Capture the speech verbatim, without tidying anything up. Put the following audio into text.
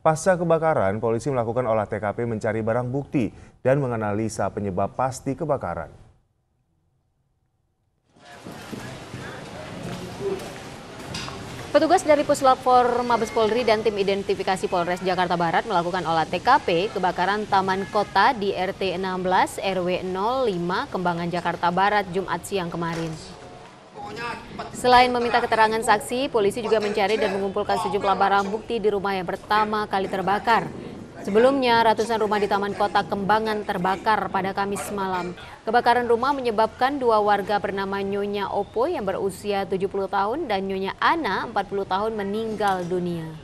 Pasca kebakaran, polisi melakukan olah T K P mencari barang bukti dan menganalisa penyebab pasti kebakaran. Petugas dari Puslap empat Mabes Polri dan tim identifikasi Polres Jakarta Barat melakukan olah T K P kebakaran Taman Kota di R T enam belas R W nol lima Kembangan Jakarta Barat Jumat siang kemarin. Selain meminta keterangan saksi, polisi juga mencari dan mengumpulkan sejumlah barang bukti di rumah yang pertama kali terbakar. Sebelumnya, ratusan rumah di Taman Kota Kembangan terbakar pada Kamis malam. Kebakaran rumah menyebabkan dua warga bernama Nyonya Opo yang berusia tujuh puluh tahun dan Nyonya Ana empat puluh tahun meninggal dunia.